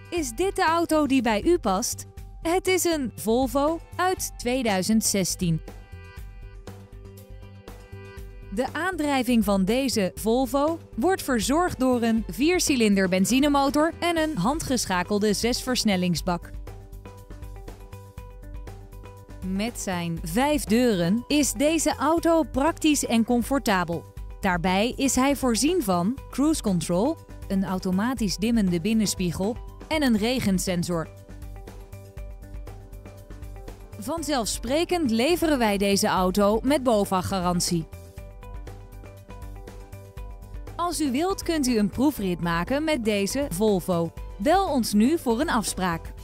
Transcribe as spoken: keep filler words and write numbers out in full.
Is dit de auto die bij u past? Het is een Volvo uit tweeduizend zestien. De aandrijving van deze Volvo wordt verzorgd door een viercilinder benzinemotor en een handgeschakelde zesversnellingsbak. Met zijn vijf deuren is deze auto praktisch en comfortabel. Daarbij is hij voorzien van cruise control, een automatisch dimmende binnenspiegel en een regensensor. Vanzelfsprekend leveren wij deze auto met BOVAG-garantie. Als u wilt kunt u een proefrit maken met deze Volvo. Bel ons nu voor een afspraak.